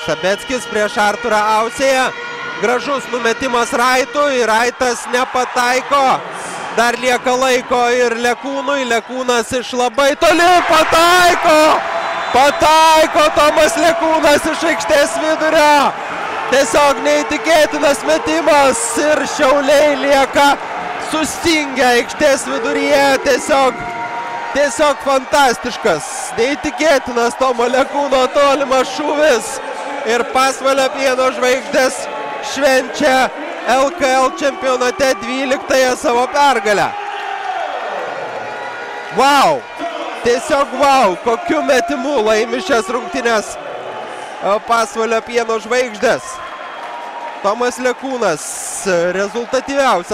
Sabeckis prieš Arturą Ausėją. Gražus numetimas Raitų ir Raitas nepataiko. Dar lieka laiko ir Lekūnui. Lekūnas iš labai toli pataiko. Pataiko Tomas Lekūnas iš aikštės vidurio. Tiesiog neįtikėtinas metimas ir Šiauliai lieka sustingę aikštės viduryje. Tiesiog fantastiškas, neįtikėtinas Tomo Lekūno tolimas šūvis. Ir Pasvalio Pieno Žvaigždės švenčia LKL čempionate 12-ąją savo pergalę. Wow! Tiesiog wow! Kokiu metimu laimi šias rungtynes Pasvalio Pieno Žvaigždės. Tomas Lekūnas rezultatyviausias.